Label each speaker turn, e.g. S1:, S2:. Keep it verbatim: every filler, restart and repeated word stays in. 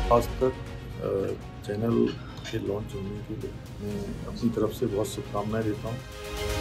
S1: आज तक चैनल के लॉन्च होने के लिए मैं अपनी तरफ से बहुत शुभकामनाएं देता हूँ।